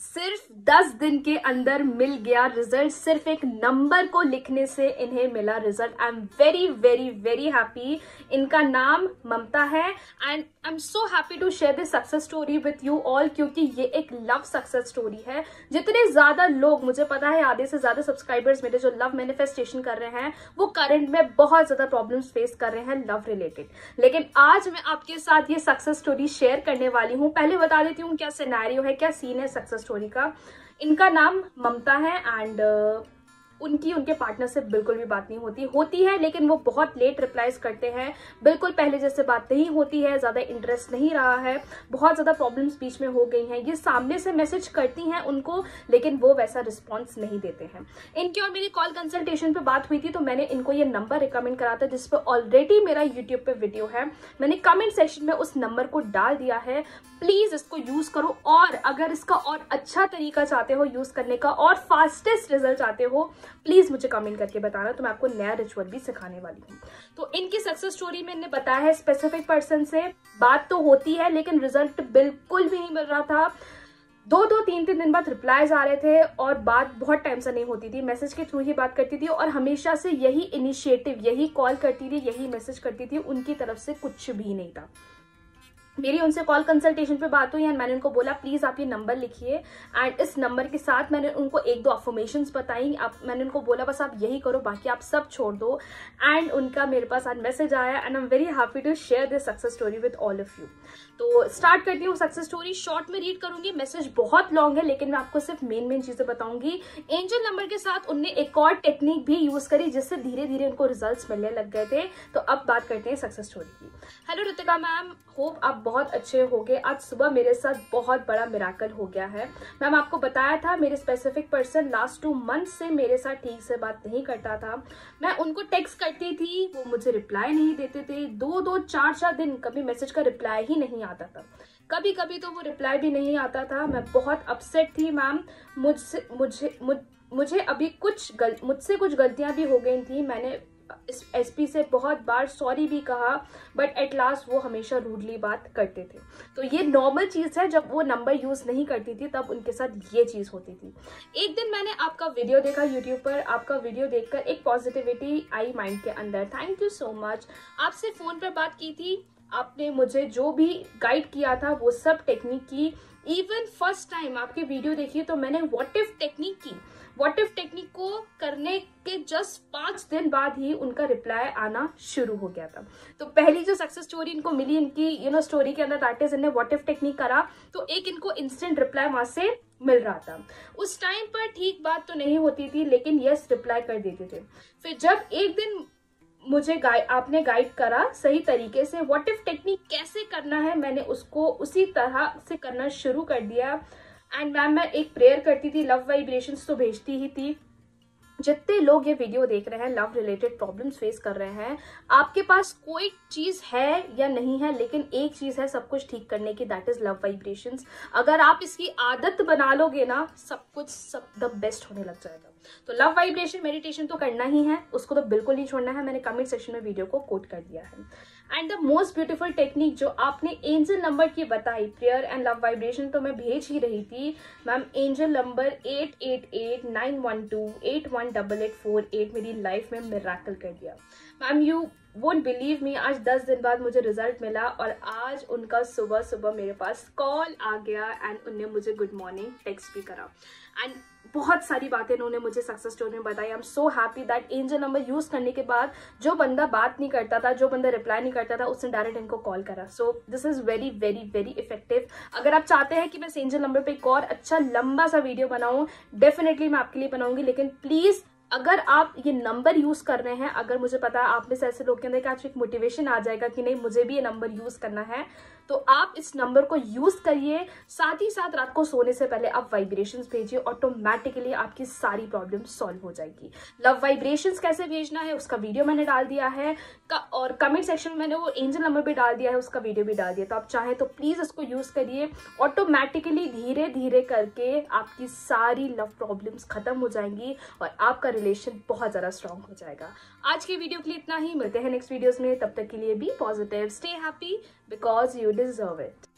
सिर्फ 10 दिन के अंदर मिल गया रिजल्ट। सिर्फ एक नंबर को लिखने से इन्हें मिला result. I am very very very happy. इनका नाम ममता है and I am so happy to share this success story with you all, क्योंकि ये एक लव सक्सेस स्टोरी है। जितने ज्यादा लोग, मुझे पता है आधे से ज्यादा सब्सक्राइबर्स मेरे जो लव मैनिफेस्टेशन कर रहे हैं वो करंट में बहुत ज्यादा प्रॉब्लम्स फेस कर रहे हैं लव रिलेटेड, लेकिन आज मैं आपके साथ ये सक्सेस स्टोरी शेयर करने वाली हूँ। पहले बता देती हूँ क्या सिनेरियो है, क्या सीन है सक्सेस स्टोरी का। इनका नाम ममता है एंड उनके पार्टनर से बिल्कुल भी बात नहीं होती है, लेकिन वो बहुत लेट रिप्लाईज करते हैं। बिल्कुल पहले जैसे बात नहीं होती है, ज्यादा इंटरेस्ट नहीं रहा है, बहुत ज्यादा प्रॉब्लम्स बीच में हो गई हैं। ये सामने से मैसेज करती हैं उनको, लेकिन वो वैसा रिस्पॉन्स नहीं देते हैं। इनकी और मेरी कॉल कंसल्टेशन पे बात हुई थी, तो मैंने इनको ये नंबर रिकमेंड करा था जिस पर ऑलरेडी मेरा यूट्यूब पे वीडियो है। मैंने कमेंट सेक्शन में उस नंबर को डाल दिया है, प्लीज इसको यूज करो। और अगर इसका और अच्छा तरीका चाहते हो यूज करने का और फास्टेस्ट रिजल्ट चाहते हो, प्लीज मुझे कमेंट करके बताना, तो मैं आपको नया रिचुअल भी सिखाने वाली हूँ। तो इनकी सक्सेस स्टोरी में इन्हें बताया है स्पेसिफिक पर्सन से बात तो होती है, लेकिन रिजल्ट बिल्कुल भी नहीं मिल रहा था। 2-3 दिन बाद रिप्लाईज आ रहे थे और बात बहुत टाइम से नहीं होती थी। मैसेज के थ्रू ही बात करती थी और हमेशा से यही इनिशिएटिव, यही कॉल करती थी, यही मैसेज करती थी। उनकी तरफ से कुछ भी नहीं था। मेरी उनसे कॉल कंसल्टेशन पे बात हुई एंड मैंने उनको बोला प्लीज आप ये नंबर लिखिए, एंड इस नंबर के साथ मैंने उनको 1-2 अफर्मेशंस बताई। मैंने उनको बोला बस आप यही करो, बाकी आप सब छोड़ दो। एंड उनका मेरे पास आज मैसेज आया and I am very happy to share this success story with all of you. तो स्टार्ट करती हूँ सक्सेस स्टोरी। शॉर्ट में रीड करूंगी, मैसेज बहुत लॉन्ग है, लेकिन मैं आपको सिर्फ मेन चीजें बताऊंगी। एंजल नंबर के साथ उनने एक और टेक्निक भी यूज करी जिससे धीरे धीरे उनको रिजल्ट्स मिलने लग गए थे। तो अब बात करते हैं सक्सेस स्टोरी की। हेलो रितिका मैम, होप आप बहुत अच्छे होंगे। आज सुबह मेरे साथ बहुत बड़ा मिराकल हो गया है। मैम आपको बताया था मेरे स्पेसिफिक पर्सन लास्ट 2 मंथ से मेरे साथ ठीक से बात नहीं करता था। मैं उनको टेक्स्ट करती थी, वो मुझे रिप्लाई नहीं देते थे। 2-2 4-4 दिन कभी मैसेज का रिप्लाई ही नहीं आता था, कभी कभी तो वो रिप्लाई भी नहीं आता था। मैं बहुत अपसेट थी मैम। मुझे अभी मुझसे कुछ गलतियां भी हो गई थी। मैंने एसपी से बहुत बार सॉरी भी कहा, बट एट लास्ट वो हमेशा रूडली बात करते थे। तो ये नॉर्मल चीज है, जब वो नंबर यूज नहीं करती थी तब उनके साथ ये चीज होती थी। एक दिन मैंने आपका वीडियो देखा यूट्यूब पर। आपका वीडियो देखकर एक पॉजिटिविटी आई माइंड के अंदर। Thank you so much. आपसे फोन पर बात की थी, आपने मुझे जो भी गाइड किया था वो सब टेक्निक की। इवन फर्स्ट टाइम आपकी वीडियो देखी तो मैंने व्हाट इफ टेक्निक की। व्हाट इफ टेक्निक को करने के जस्ट 5 दिन बाद ही उनका रिप्लाई आना शुरू हो गया था। तो पहली जो सक्सेस स्टोरी इनको मिली इनकी स्टोरी के अंदर, दैट इज इन्हें व्हाट इफ टेक्निक करा तो एक इनको इंस्टेंट रिप्लाई वहां से मिल रहा था। उस टाइम पर ठीक बात तो नहीं होती थी, लेकिन यस रिप्लाई कर देते थे। फिर जब एक दिन मुझे आपने गाइड करा सही तरीके से व्हाट इफ टेक्निक कैसे करना है, मैंने उसको उसी तरह से करना शुरू कर दिया। एंड मैम मैं एक प्रेयर करती थी, लव वाइब्रेशंस तो भेजती ही थी। जितने लोग ये वीडियो देख रहे हैं लव रिलेटेड प्रॉब्लम्स फेस कर रहे हैं, आपके पास कोई चीज है या नहीं है, लेकिन एक चीज है सब कुछ ठीक करने की, दैट इज लव वाइब्रेशंस। अगर आप इसकी आदत बना लोगे ना, सब कुछ द बेस्ट होने लग जाएगा। तो लव वाइब्रेशन मेडिटेशन तो करना ही है, उसको तो बिल्कुल नहीं छोड़ना है। मैंने कमेंट सेक्शन में वीडियो को कोट कर दिया है। And the most beautiful technique जो आपने एंजल नंबर की बताई, प्रेयर एंड लव वाइब्रेशन तो मैं भेज ही रही थी मैम। एंजल नंबर 888912818848 मेरी लाइफ में मिरेकल कर दिया ma'am. You won't believe me, आज 10 दिन बाद मुझे रिजल्ट मिला और आज उनका सुबह सुबह मेरे पास कॉल आ गया एंड उन्होंने मुझे गुड मॉर्निंग टेक्स्ट भी करा। एंड बहुत सारी बातें उन्होंने मुझे सक्सेस स्टोरी में बताई। I am so happy that angel number use करने के बाद जो बंदा बात नहीं करता था, जो बंदा रिप्लाई नहीं करता था, उसने डायरेक्ट इनको कॉल करा। So this is very very very effective. अगर आप चाहते हैं कि मैं एंजल नंबर पे एक और अच्छा लंबा सा वीडियो बनाऊं, डेफिनेटली मैं आपके लिए बनाऊंगी। लेकिन प्लीज अगर आप ये नंबर यूज कर रहे हैं, अगर मुझे पता है आप में से ऐसे लोग के अंदर कि आज एक मोटिवेशन आ जाएगा कि नहीं मुझे भी ये नंबर यूज करना है, तो आप इस नंबर को यूज करिए। साथ ही साथ रात को सोने से पहले आप वाइब्रेशंस भेजिए, ऑटोमेटिकली आपकी सारी प्रॉब्लम सॉल्व हो जाएगी। लव वाइब्रेशंस कैसे भेजना है उसका वीडियो मैंने डाल दिया है, और कमेंट सेक्शन में मैंने वो एंजल नंबर भी डाल दिया है, उसका वीडियो भी डाल दिया। तो आप चाहे तो प्लीज इसको यूज करिए। ऑटोमेटिकली धीरे धीरे करके आपकी सारी लव प्रॉब्लम्स खत्म हो जाएंगी और आपका रिलेशन बहुत ज्यादा स्ट्रांग हो जाएगा। आज की वीडियो के लिए इतना ही, मिलते हैं नेक्स्ट वीडियोस में। तब तक के लिए be positive, stay happy, because you deserve it.